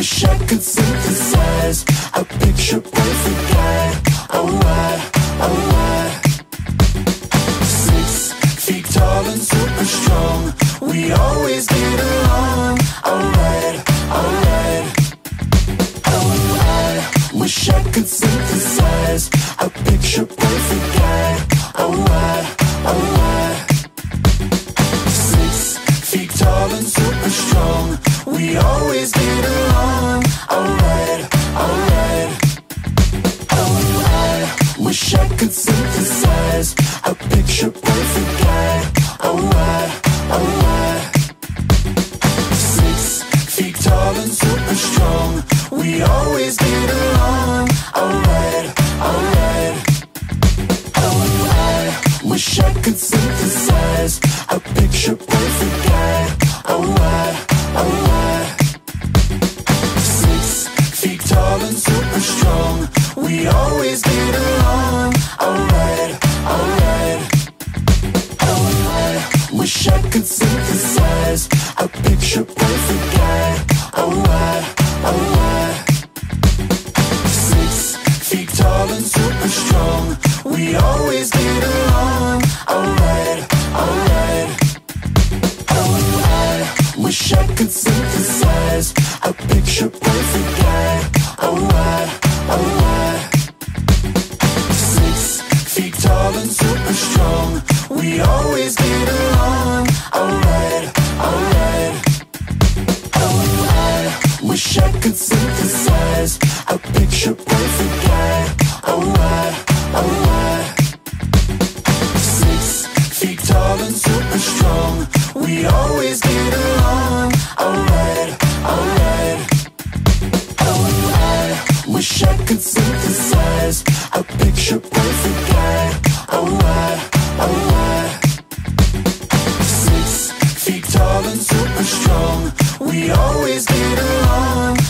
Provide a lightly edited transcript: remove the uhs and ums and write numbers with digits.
wish I could synthesize a picture perfect guy. Oh why? 6 feet tall and super strong, we always get along. Alright. Oh, I wish I could synthesize a picture perfect guy. Oh why? 6 feet tall and super strong, we always get along. Alright. Oh, I wish I could synthesize a picture perfect guy. Oh why? 6 feet tall and super strong, we always get along. Alright. Oh, I wish I could synthesize a picture perfect guy. Oh why? 6 feet tall and super strong, we always get along. Alright. Oh, I wish I could synthesize a picture perfect guy. Oh why? 6 feet tall and super strong, we always get along. Alright. Oh, I wish I could synthesize a picture perfect guy. Oh why? 6 feet tall and super strong, we always get along. Alright. Oh, I wish I could synthesize a picture perfect guy. Oh why? 6 feet tall and super strong, we always get along. Alright. Oh, I wish I could synthesize a picture perfect guy. Oh why? 6 feet tall and super strong, we always get along.